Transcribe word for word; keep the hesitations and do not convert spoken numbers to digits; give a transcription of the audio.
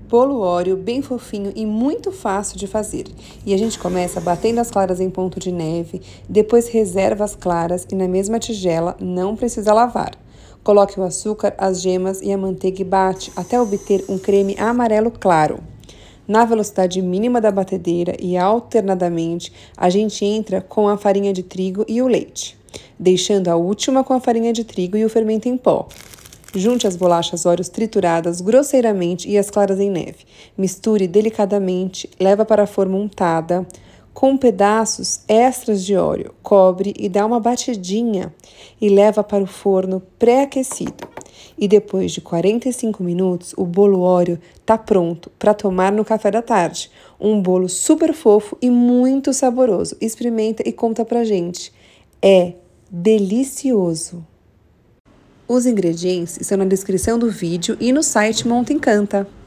Bolo Oreo bem fofinho e muito fácil de fazer. E a gente começa batendo as claras em ponto de neve, depois reserva as claras e na mesma tigela, não precisa lavar. Coloque o açúcar, as gemas e a manteiga e bate até obter um creme amarelo claro. Na velocidade mínima da batedeira e alternadamente, a gente entra com a farinha de trigo e o leite, deixando a última com a farinha de trigo e o fermento em pó. Junte as bolachas Oreos trituradas grosseiramente e as claras em neve. Misture delicadamente, leva para a forma untada, com pedaços extras de Oreo. Cobre e dá uma batidinha e leva para o forno pré-aquecido. E depois de quarenta e cinco minutos, o bolo Oreo está pronto para tomar no café da tarde. Um bolo super fofo e muito saboroso. Experimenta e conta pra gente. É delicioso! Os ingredientes estão na descrição do vídeo e no site Monta Encanta.